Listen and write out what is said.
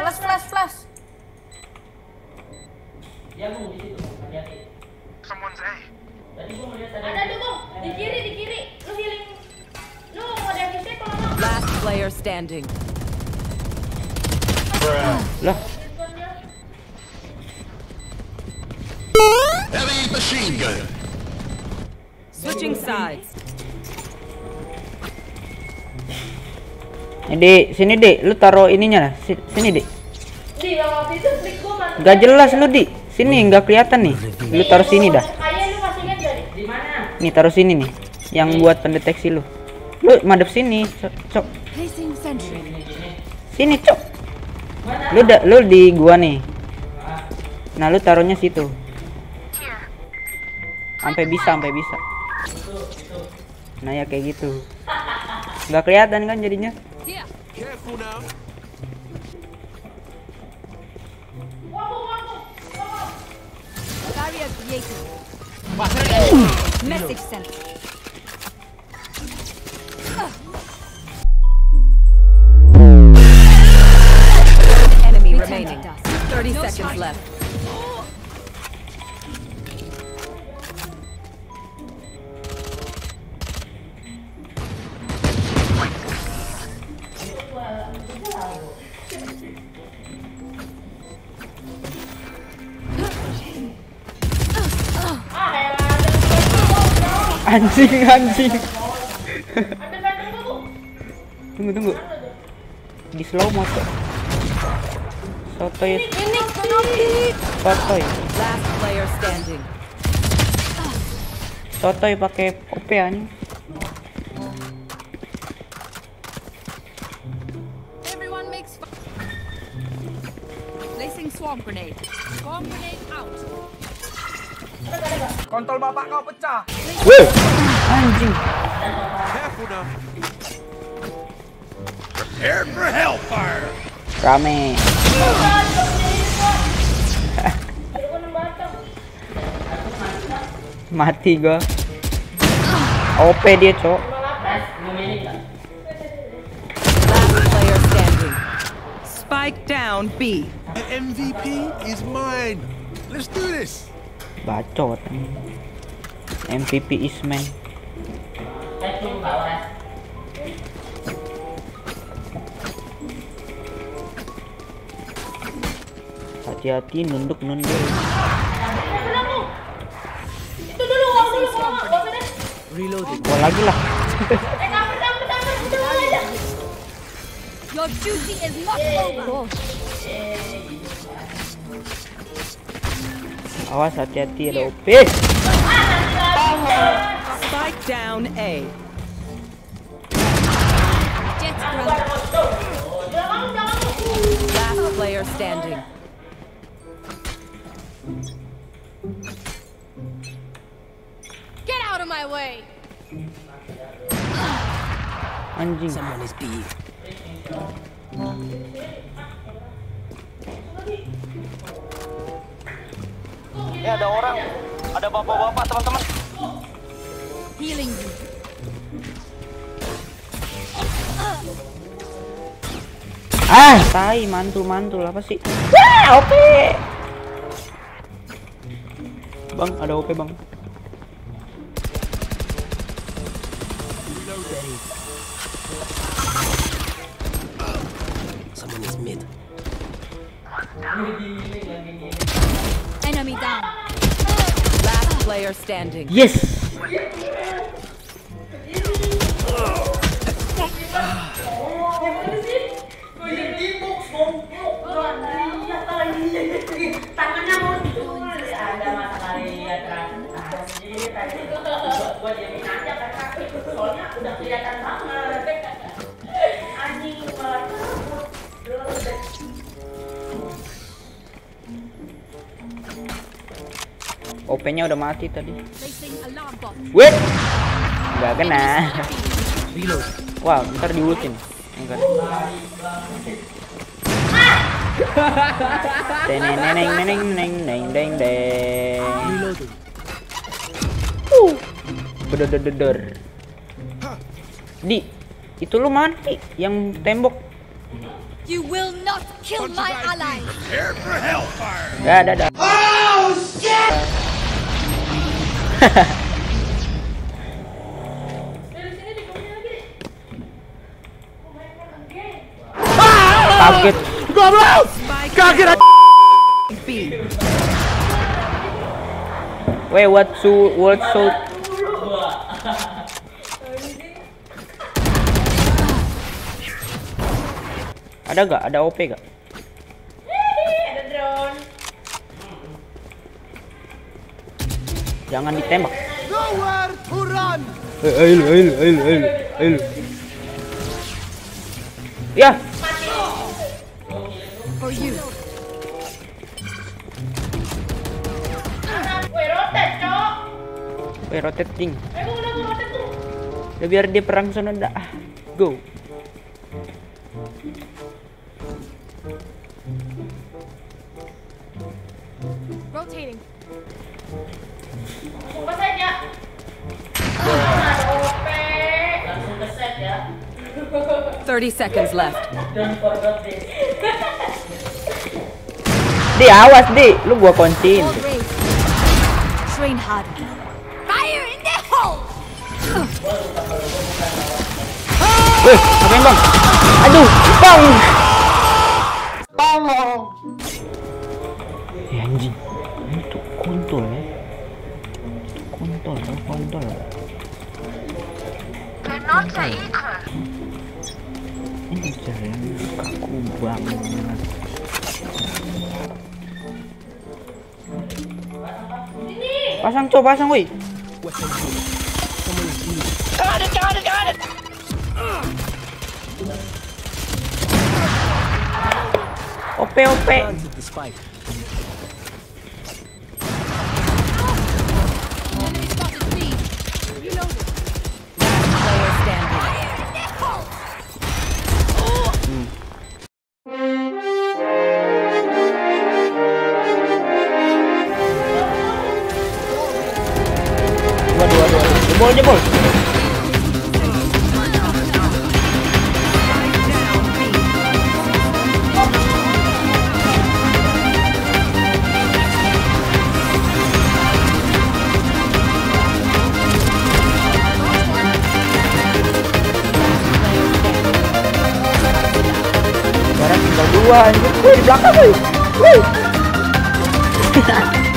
Flash. Dia Bung di situ, hati-hati. Someone's A. Tadi gua ngeliat tadi. Ada tuh Bung, di kiri. Lu healing. Lu mau ada bisa kalau mau. Last player standing. Lah. Heavy machine gun. Switching sides. Dek, sini Dek, lu taruh ininya lah. Sini Dek. Di waktu itu klik gua mati. Gak jelas lu Di. Sini nggak kelihatan nih. Lu taruh sini dah. Kayak lu masih ingat gak di mana? Nih taruh sini nih. Yang buat pendeteksi lu. Lu madep sini, Cok. Sini, Cok. Lu di gua nih. Nah, lu taruhnya situ. Sampai bisa. Nah, ya kayak gitu. Nggak kelihatan kan jadinya? Careful now. Barrier created. Message sent. Enemy remaining. 30 seconds left. Anjing. Tunggu. Di slow motion. Sotoy. Last player standing. Sotoy pakai OP anjing. Everyone makes fun. Placing swarm grenade. Swarm grenade out. Kontol bapak kau pecah. Wih, anjing. Careful now. Prepare for hellfire. Rame. Mati gua. OP dia, Cok. Last player standing. Spike down B. The MVP is mine. Let's do this. Bacot. MVP Isman. Hati-hati nunduk. Itu dulu ngomong. Reloading. Gua lagi lah. Your duty is not over. Awas hati-hati ada OP. Spike down A. Last player standing. Get out of my way. Anjing. Someone is B. Ini ada orang, ada bapak-bapak teman-teman. Healing you. Tai mantul apa sih? Wah, OP. Bang, ada OP, Bang. Someone is mid. Enemy down. Last player standing. Yes. Tangannya muncul. Ada masa kali ya tadi gua diamin aja karena soalnya udah kelihatan banget. Anjing malah OP-nya udah mati tadi. Wait. Nggak kena. Wow, ntar diulutin. Enggak. Neng. Bedor. Di, itu lu mati yang tembok. You will not kill my ally. Prepare for hellfire. Ada. Oh shit! Kaget. Goblok! Kaget aja. B. Wait, what so? Ada gak? Ada OP gak? Ada drone. Jangan ditembak. Nowhere to run. Ayo. Ya, For you. Woi, rotate, Cok. rotating. Gue rotate tuh. Udah biar dia perang sana dah. Go. Rotating. Sumpah saja. Ada OP. Langsung ke set ya. 30 seconds left. Don't forget this. Di awas di, lu gua kunciin. All raised. Train hard. Fire in the hole. Wih, ngapain bang? Aduh, bang. Ya anjing, itu kontol ya. Kontol. Ini jalan kaku banget. Pasang woi. OP. Enemy spotted B. Reloading. Player standing. Dua. Jebol. Sekarang tinggal dua anjir. Wih, di belakang woi.